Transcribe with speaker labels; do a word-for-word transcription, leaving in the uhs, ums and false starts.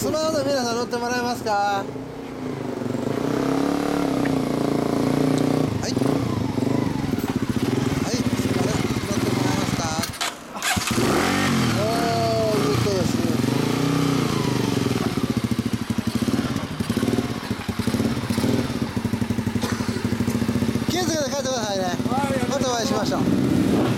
Speaker 1: スマホの皆さん乗ってもらえますか。はいはい、すいません、乗ってもらえますか。おー、グッドです。気をつけて帰ってくださいね。またお会いしましょう。